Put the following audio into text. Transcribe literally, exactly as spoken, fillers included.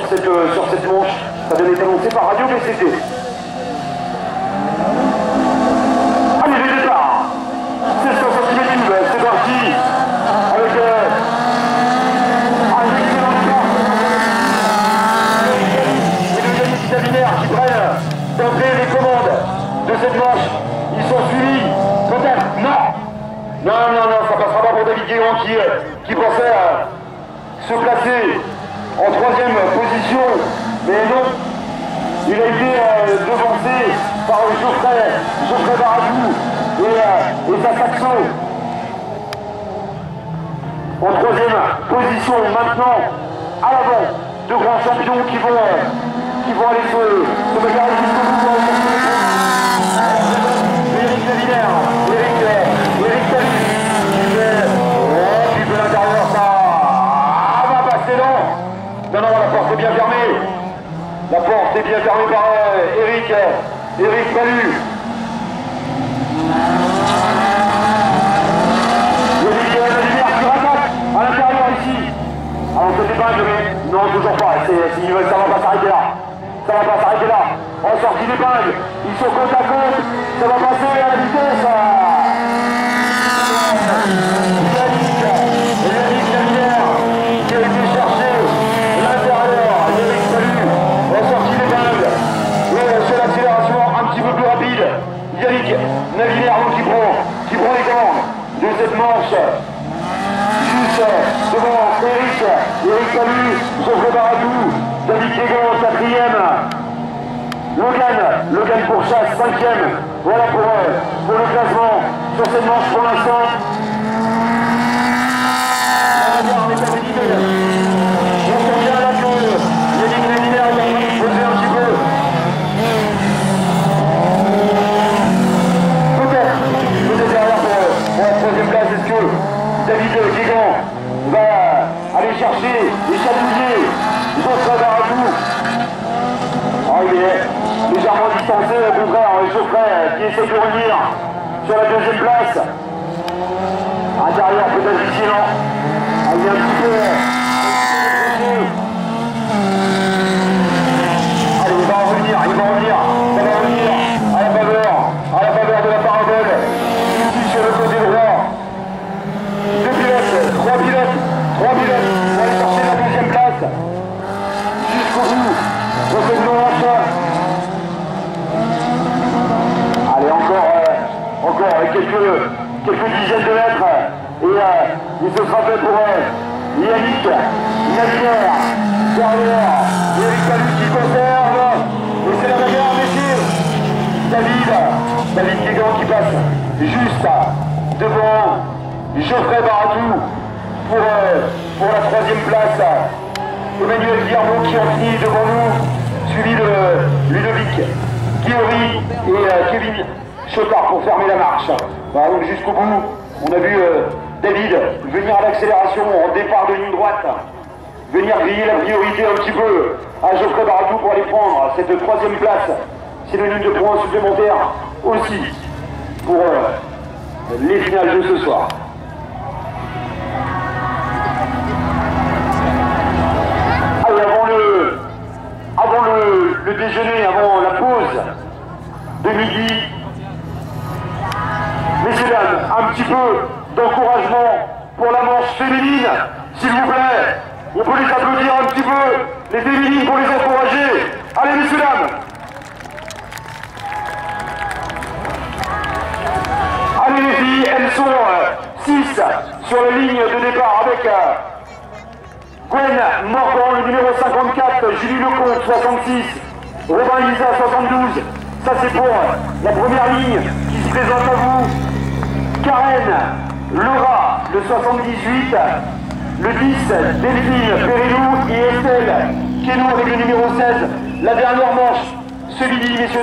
cette, euh, sur cette manche. Ça vient d'être annoncé par Radio B C T. Allez, les départs. C'est cent centimètres cubes, c'est parti. Avec euh, un excellent départ. Et le Yannick Savinaire qui prennent d'entrée les commandes de cette manche. Ils sont suivis. Peut-être. Non. Non, non, non, ça passera pas pour David Guégan qui, qui pensait à se placer en troisième position, mais non, il a été euh, devancé par Geoffrey, Geoffrey Baradou et, euh, et sa Saxo. En troisième position maintenant, à l'avant, deux grands champions qui vont, euh, qui vont aller se, se bagarrer jusqu'au bout pour aller chercher les points. Eric Savinaire, Eric, euh, Eric Savinaire, qui fait, oh, qui fait l'intérieur, ça va passer lent. Non, non, la porte est bien fermée. La porte est bien fermée par euh, Eric, euh, Eric Palu. Eric euh, Savinaire qui rattaque à l'intérieur ici. Alors c'est épingle, mais non, toujours pas. C'est, c'est, ça va pas s'arrêter là. Ça va pas s'arrêter là. En sortie d'épingle, ils sont côte à côte. Ça va passer à la vitesse. Yannick, Yannick Savinaire qui a été cherché l'intérieur. Eric Palu en sortie d'épingle. Et c'est l'accélération un petit peu plus rapide. Yannick Savinaire qui prend, qui prend les commandes de cette manche. Juste devant Eric, Eric Palu, Geoffrey Baradou, David Guégan, quatrième. Logan, Logan pour chasse, cinquième. Voilà pour, euh, pour le classement sur cette manche pour l'instant. On va voir les compétiteurs. On sent bien là que Yannick Savinaire est en train de se poser un petit peu. Peut-être, peut-être derrière pour, pour la troisième place. Est-ce que David Guégan va aller chercher et chatouiller Geoffrey Baradou? Oh, il est légèrement distancé, au contraire, Geoffrey qui essaie de revenir sur la deuxième place. Intérieur peut-être vigilant. Il est un petit peu... Allez, il va en revenir, il va en revenir. Ça va revenir à la faveur, à la faveur de la parabole. Ici sur le côté droit. Deux pilotes, trois pilotes, trois pilotes pour aller chercher la deuxième place. Jusqu'au bout. Revenons en chat. Allez, encore, euh, encore avec quelques, quelques dizaines de mètres. Et euh, il se sera fait pour euh, Yannick Savinaire. Derrière, Eric Palu qui conserve. Et c'est la bagarre, messieurs. David, David Guégan qui passe juste devant Geoffrey Baradou pour, euh, pour la troisième place. Emmanuel Guillermo qui en finit devant nous, suivi de Ludovic Guiori et euh, Kevin Chotard pour fermer la marche. Voilà, donc jusqu'au bout, on a vu euh, David venir à l'accélération en départ de ligne droite, venir griller la priorité un petit peu à Geoffrey Baradou pour aller prendre cette troisième place. C'est le ligne de points supplémentaires aussi pour euh, les finales de ce soir. Allez, avant le, avant le, le déjeuner, avant la pause de midi, messieurs dames, un petit peu d'encouragement pour la manche féminine, s'il vous plaît. On peut les applaudir un petit peu, les féminines, pour les encourager. Allez, messieurs dames. Allez les filles, elles sont six sur la ligne de départ avec euh, Gwen Morgan, le numéro cinquante-quatre, Julie Lecomte, soixante-six, Robin Lisa, soixante-douze. Ça c'est pour la première ligne qui se présente à vous. Karen Laura, le soixante-dix-huit, le dix, Delphine Périlou et Estelle Kenou avec le numéro seize. La dernière manche, ce midi, messieurs.